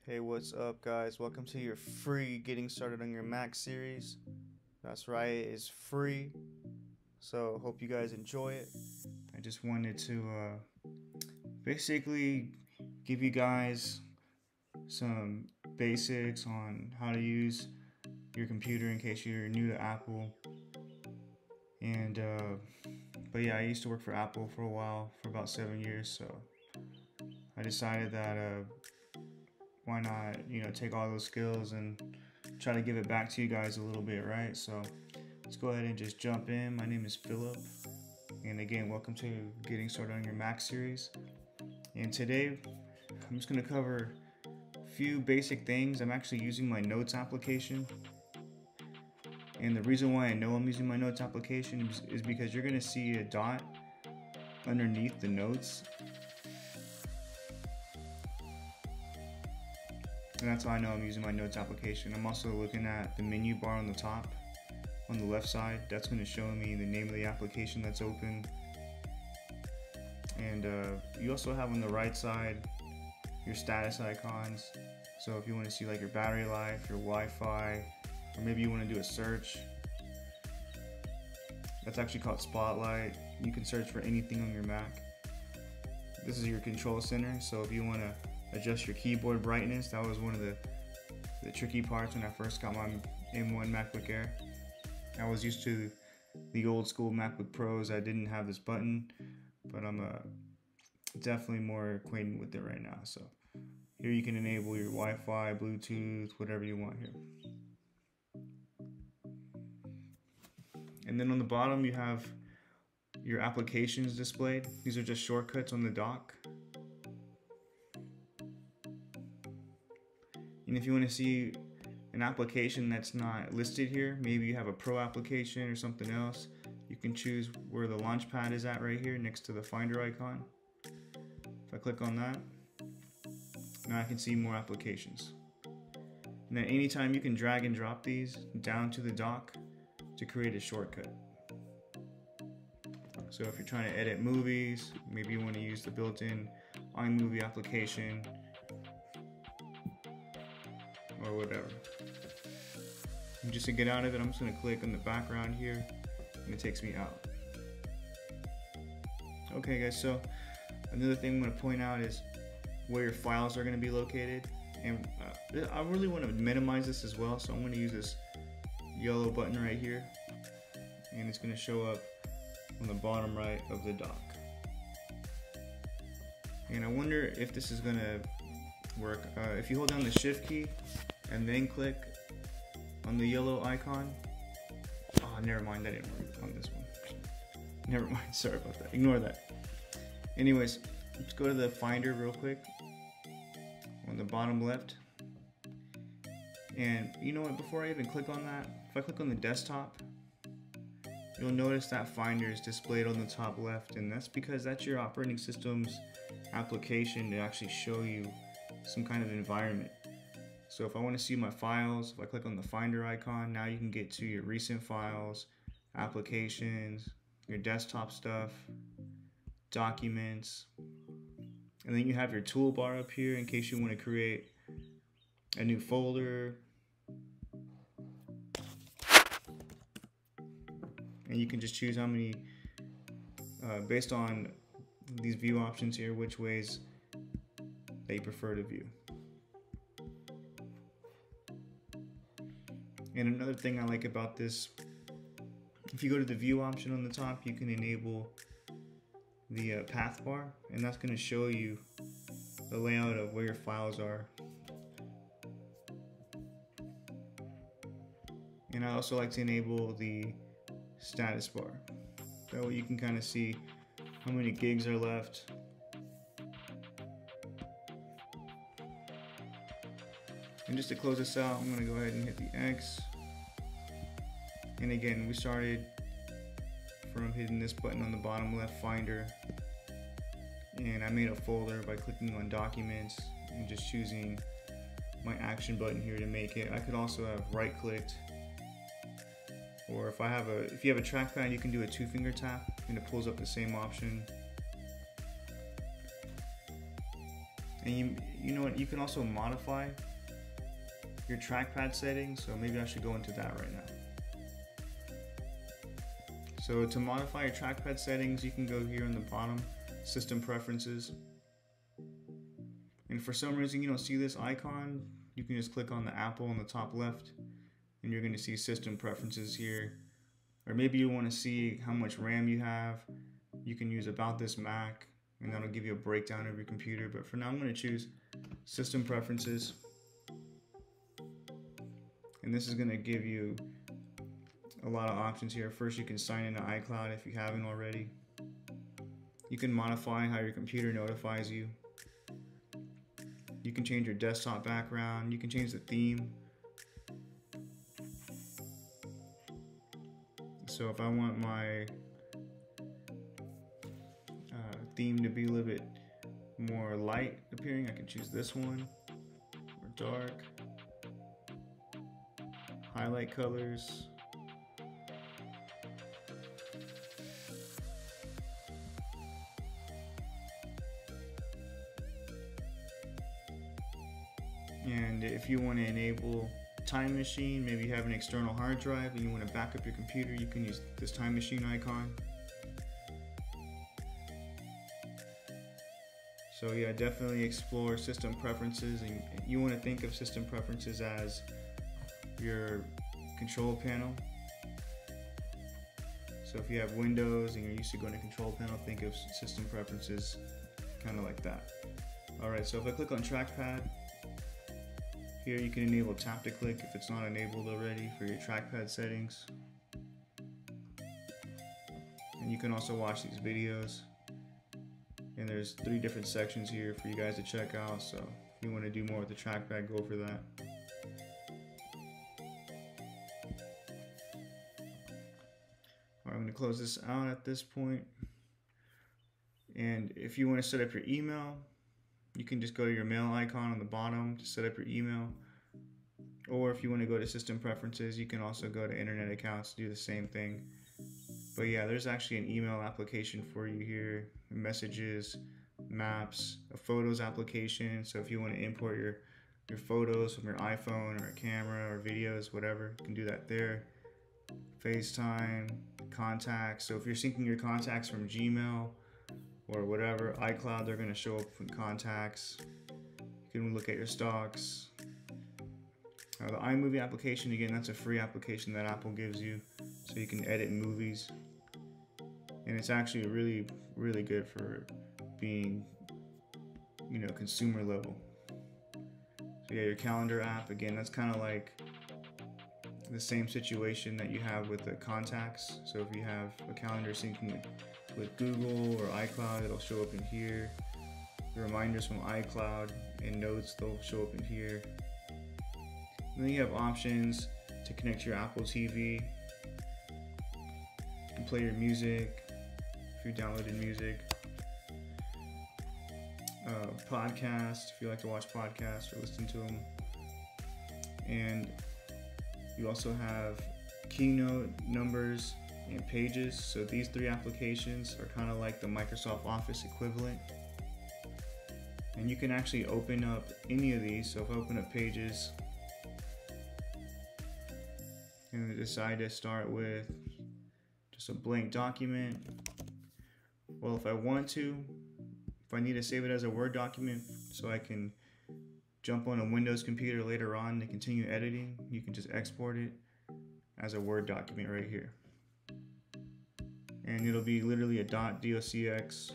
Hey, what's up, guys? Welcome to your free Getting Started on Your Mac series. That's right, it is free. So, hope you guys enjoy it. I just wanted to basically give you guys some basics on how to use your computer in case you're new to Apple. And, but yeah, I used to work for Apple for a while, for about 7 years. So, I decided that why not, take all those skills and try to give it back to you guys a little bit, right? So let's go ahead and just jump in. My name is Philip, and again, welcome to Getting Started on Your Mac series. And today, I'm just going to cover a few basic things. I'm actually using my Notes application, and the reason why I know I'm using my Notes application is because you're going to see a dot underneath the notes. And that's how I know I'm using my Notes application. I'm also looking at the menu bar on the top, on the left side. That's going to show me the name of the application that's open. And you also have on the right side your status icons. So if you want to see like your battery life, your Wi-Fi, or maybe you want to do a search. That's actually called Spotlight. You can search for anything on your Mac. This is your control center. So if you want to adjust your keyboard brightness, that was one of the tricky parts when I first got my M1 MacBook Air. I was used to the old school MacBook Pros. I didn't have this button, but I'm definitely more acquainted with it right now. So here you can enable your Wi-Fi, Bluetooth, whatever you want here. And then on the bottom you have your applications displayed. These are just shortcuts on the dock. And if you want to see an application that's not listed here, maybe you have a pro application or something else, you can choose where the Launchpad is at right here next to the Finder icon. If I click on that, now I can see more applications. And then anytime you can drag and drop these down to the dock to create a shortcut. So if you're trying to edit movies, maybe you want to use the built-in iMovie application, or whatever. And just to get out of it, I'm just going to click on the background here, and it takes me out. Okay guys, so another thing I'm going to point out is where your files are going to be located. And I really want to minimize this as well, so I'm going to use this yellow button right here, and it's going to show up on the bottom right of the dock. And I wonder if this is going to work. If you hold down the shift key and then click on the yellow icon, never mind, that didn't work on this one. Never mind, sorry about that, ignore that. Anyways, let's go to the Finder real quick on the bottom left. And you know what, before I even click on that, if I click on the desktop, you'll notice that Finder is displayed on the top left, and that's because that's your operating system's application to actually show you some kind of environment. So if I want to see my files, if I click on the Finder icon, now you can get to your recent files, applications, your desktop stuff, documents, and then you have your toolbar up here in case you want to create a new folder. And you can just choose how many, based on these view options here, which ways that you prefer to view. And another thing I like about this, if you go to the view option on the top, you can enable the path bar, and that's going to show you the layout of where your files are. And I also like to enable the status bar. That way you can kind of see how many gigs are left. And just to close this out, I'm going to go ahead and hit the X. And again, we started from hitting this button on the bottom left, Finder. And I made a folder by clicking on Documents and just choosing my action button here to make it. I could also have right-clicked, or if you have a trackpad, you can do a 2-finger tap and it pulls up the same option. And you know what, you can also modify your trackpad settings, so maybe I should go into that right now. So to modify your trackpad settings, you can go here on the bottom, System Preferences. And for some reason you don't see this icon, you can just click on the Apple on the top left and you're going to see System Preferences here. Or maybe you want to see how much RAM you have. You can use About This Mac and that'll give you a breakdown of your computer. But for now I'm going to choose System Preferences. And this is going to give you a lot of options here. First, you can sign into iCloud if you haven't already. You can modify how your computer notifies you. You can change your desktop background. You can change the theme. So if I want my theme to be a little bit more light appearing, I can choose this one, or dark. Highlight colors. And if you want to enable Time Machine, maybe you have an external hard drive and you want to back up your computer, you can use this Time Machine icon. So yeah, definitely explore System Preferences, and you want to think of System Preferences as your control panel. So if you have Windows and you're used to going to control panel, think of System Preferences kind of like that. Alright, so if I click on Trackpad, here you can enable tap to click if it's not enabled already for your trackpad settings. And you can also watch these videos. And there's 3 different sections here for you guys to check out, so if you want to do more with the trackpad, go for that. Alright, I'm going to close this out at this point. And if you want to set up your email, you can just go to your mail icon on the bottom to set up your email. Or if you want to go to System Preferences, you can also go to Internet Accounts to do the same thing. But yeah, there's actually an email application for you here, Messages, Maps, a Photos application. So if you want to import your photos from your iPhone or a camera or videos, whatever, you can do that there. FaceTime, Contacts. So if you're syncing your contacts from Gmail or whatever, iCloud, they're going to show up in Contacts. You can look at your stocks. The iMovie application, again, that's a free application that Apple gives you, so you can edit movies. And it's actually really, really good for being, you know, consumer level. So yeah, your calendar app, again, that's kind of like the same situation that you have with the contacts. So if you have a calendar syncing with Google or iCloud, it'll show up in here. The reminders from iCloud and notes, they'll show up in here. And then you have options to connect to your Apple TV. You can play your music if you downloaded music. Podcast, if you like to watch podcasts or listen to them. And you also have Keynote, Numbers, and Pages. So these 3 applications are kind of like the Microsoft Office equivalent. And you can actually open up any of these. So if I open up Pages, and decide to start with just a blank document. Well, if I want to, if I need to save it as a Word document so I can jump on a Windows computer later on to continue editing, you can just export it as a Word document right here. And it'll be literally a .docx.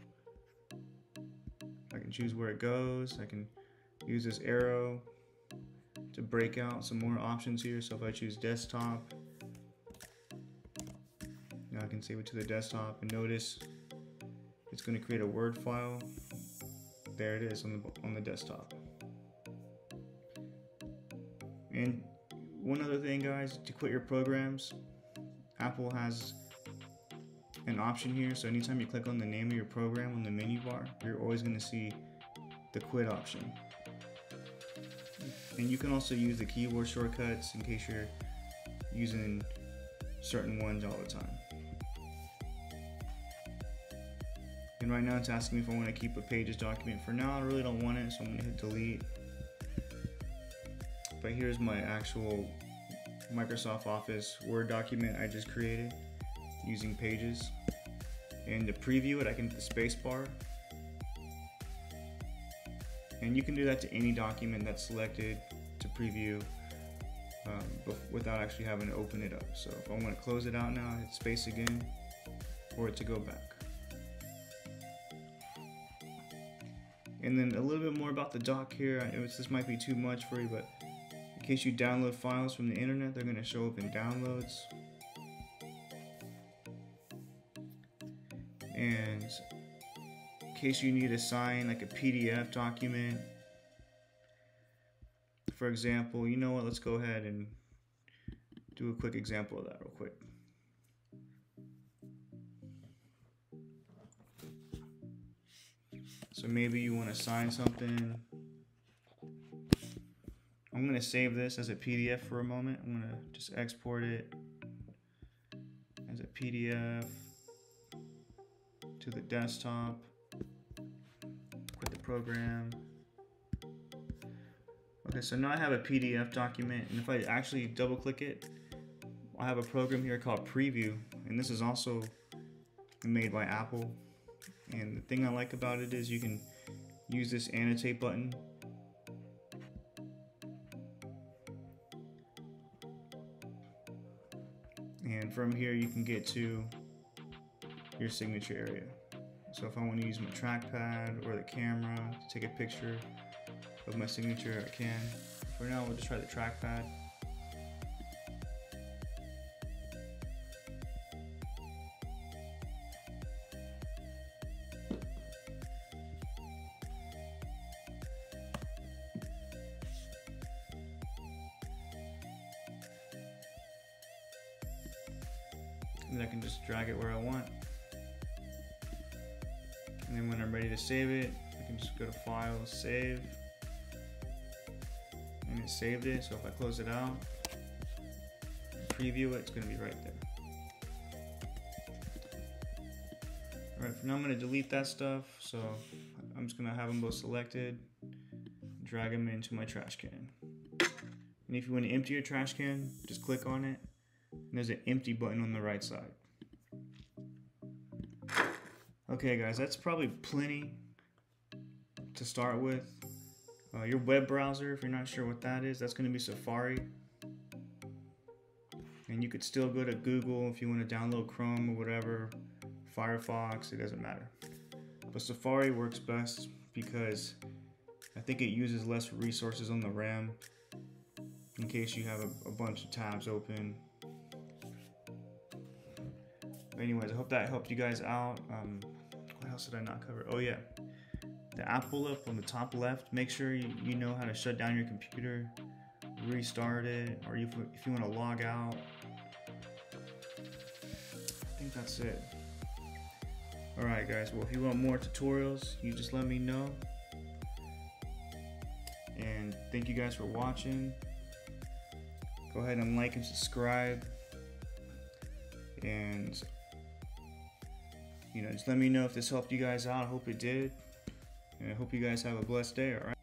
I can choose where it goes. I can use this arrow to break out some more options here. So if I choose desktop, now I can save it to the desktop, and notice it's going to create a Word file. There it is on the desktop. And one other thing, guys, to quit your programs, Apple has an option here. So anytime you click on the name of your program on the menu bar, you're always going to see the quit option. And you can also use the keyboard shortcuts in case you're using certain ones all the time. And right now it's asking me if I want to keep a Pages document. For now, I really don't want it, so I'm going to hit delete. But here's my actual Microsoft Office Word document I just created using Pages. And to preview it, I can hit the space bar. And you can do that to any document that's selected to preview without actually having to open it up. So if I want to close it out now, hit space again for it to go back. And then a little bit more about the dock here. I know this might be too much for you, but in case you download files from the internet, they're going to show up in downloads. And in case you need to sign like a PDF document, for example, you know what, let's go ahead and do a quick example of that real quick. So maybe you want to sign something. I'm going to save this as a PDF for a moment. I'm going to just export it as a PDF to the desktop. Quit the program. Okay, so now I have a PDF document, and if I actually double click it, I have a program here called Preview, and this is also made by Apple. And the thing I like about it is you can use this annotate button. And from here you can get to your signature area. So if I want to use my trackpad or the camera to take a picture of my signature, I can. For now, we'll just try the trackpad. And I can just drag it where I want. And then when I'm ready to save it, I can just go to File, Save. And it saved it, so if I close it out, and preview it, it's going to be right there. Alright, for now I'm going to delete that stuff, so I'm just going to have them both selected, drag them into my trash can. And if you want to empty your trash can, just click on it, and there's an empty button on the right side. Okay guys, that's probably plenty to start with. Your web browser, if you're not sure what that is, that's going to be Safari. And you could still go to Google if you want to download Chrome or whatever, Firefox, it doesn't matter. But Safari works best because I think it uses less resources on the RAM in case you have a bunch of tabs open. But anyways, I hope that helped you guys out. What else did I not cover? Oh yeah. The app pull up on the top left, make sure you know how to shut down your computer, restart it, or if you want to log out. I think that's it. Alright guys, well if you want more tutorials, you just let me know. And thank you guys for watching. Go ahead and like and subscribe. And just let me know if this helped you guys out. I hope it did. And I hope you guys have a blessed day, alright?